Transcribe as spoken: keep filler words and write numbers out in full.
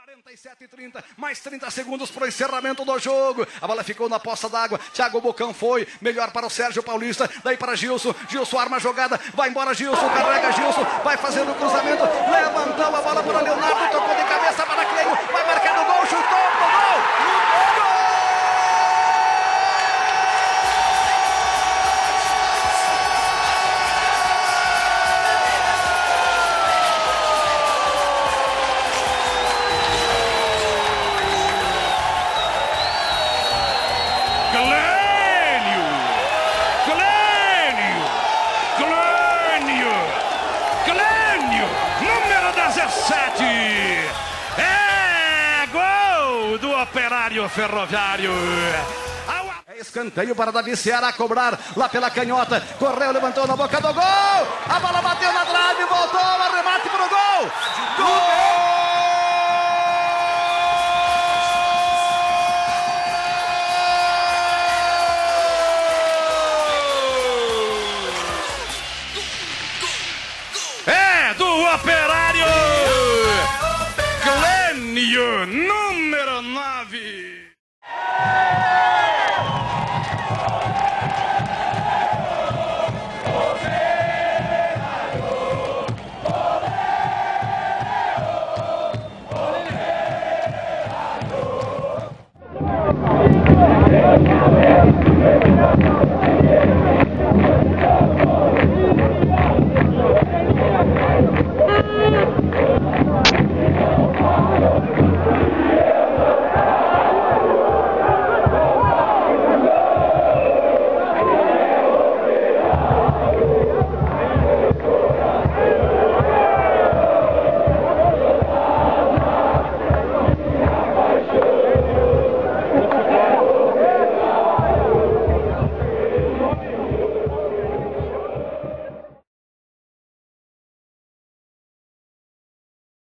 quarenta e sete e trinta, mais trinta segundos para o encerramento do jogo. A bola ficou na poça d'água. Thiago Bocão foi melhor para o Sérgio Paulista. Daí para Gilson. Gilson arma a jogada. Vai embora Gilson. Carrega Gilson. Vai fazendo o cruzamento. Levantou a bola para Leonardo. Tocou de cabeça para Cleio. Vai marcar o gol. Chutou pro gol. Gol! É gol do Operário Ferroviário. É escanteio para Davi Ceará cobrar lá pela canhota. Correu, levantou na boca do gol. A bola bateu na trave, voltou, arremate para o gol. Gol! É do Operário Clênio.